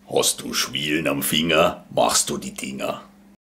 Hast du Schwielen am Finger, machst du die Dinger.